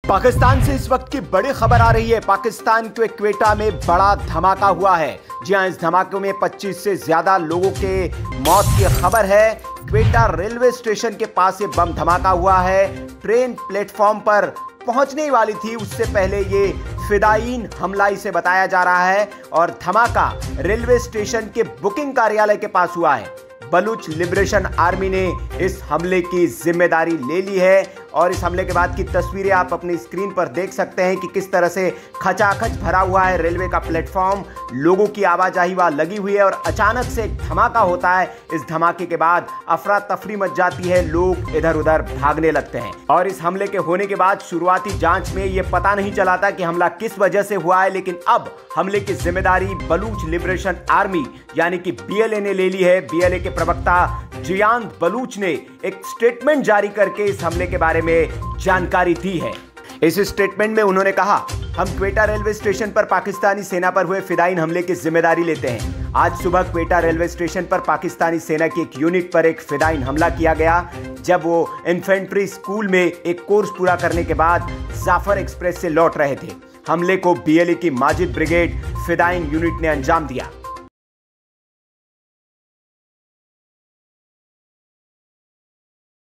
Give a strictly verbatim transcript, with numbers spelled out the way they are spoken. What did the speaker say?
पाकिस्तान से इस वक्त की बड़ी खबर आ रही है। पाकिस्तान के क्वेटा में बड़ा धमाका हुआ है। जी हां, इस धमाके में पच्चीस से ज्यादा लोगों के मौत की खबर है। क्वेटा रेलवे स्टेशन के पास ये बम धमाका हुआ है। ट्रेन प्लेटफॉर्म पर पहुंचने ही वाली थी, उससे पहले ये फिदायीन हमला इसे बताया जा रहा है और धमाका रेलवे स्टेशन के बुकिंग कार्यालय के पास हुआ है। बलूच लिबरेशन आर्मी ने इस हमले की जिम्मेदारी ले ली है और इस हमले के बाद की तस्वीरें आप अपनी स्क्रीन पर देख सकते हैं कि किस तरह से खचाखच भरा हुआ है रेलवे का प्लेटफॉर्म। लोगों की आवाजाही वहां लगी हुई है और अचानक से एक धमाका होता है। इस धमाके के बाद अफरा तफरी मच जाती है, लोग इधर उधर भागने लगते हैं। और इस हमले के होने के बाद शुरुआती जांच में यह पता नहीं चला था कि हमला किस वजह से हुआ है, लेकिन अब हमले की जिम्मेदारी बलूच लिबरेशन आर्मी यानी कि बीएलए ने ले ली है। बीएलए के प्रवक्ता जियान बलूच ने एक स्टेटमेंट जारी करके इस हमले के बारे में जानकारी दी है। इस स्टेटमेंट में उन्होंने कहा, हम क्वेटा रेलवे स्टेशन पर पाकिस्तानी सेना पर हुए फिदायीन हमले की जिम्मेदारी लेते हैं। आज सुबह क्वेटा रेलवे स्टेशन पर पाकिस्तानी सेना की एक यूनिट पर एक फिदायीन हमला किया गया, जब वो इन्फेंट्री स्कूल में एक कोर्स पूरा करने के बाद जाफर एक्सप्रेस से लौट रहे थे। हमले को बीएलए की माजिद ब्रिगेड फिदायीन यूनिट ने अंजाम दिया।